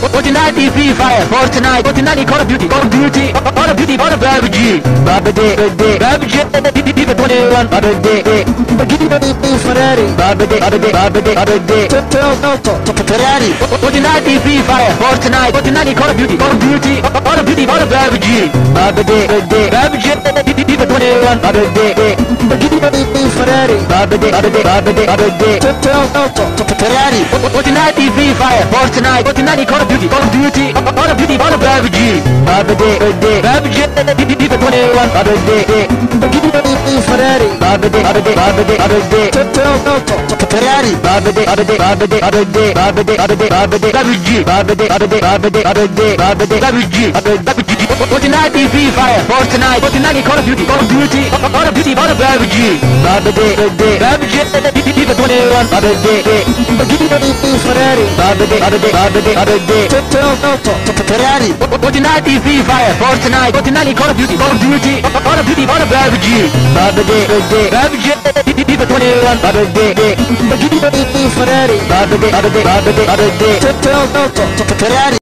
Fortnite, Free Fire, Fortnite, Fortnite, Call of Duty, Call of Duty, Call of Duty, Call of PUBG, PUBG, FIFA 21, PUBG, Ferrari, PUBG, Ferrari, Fortnite, Free Fire, Fortnite, Fortnite, Call of Duty, Call of Duty, Call of Duty, Call of PUBG, PUBG, FIFA 21, PUBG, Ferrari, Ferrari, Fortnite, Free Fire, Fortnite, Fortnite, Call of Duty, Call of Duty, Call of Duty, Call of PUBG, PUBG, FIFA 21, PUBG, Ferrari, Ferrari, Fortnite, Free Fire, Fortnite, Fortnite, Call of Duty, Call of Duty, Call of Duty, Call of PUBG, PUBG, FIFA 21, Ferrari, Ferrari, Fortnite, Free Fire, Fortnite, Fortnite, Call of Duty, Call of Duty, Call of Duty, Call of PUBG, PUBG, FIFA 21, Ferrari, Ferrari,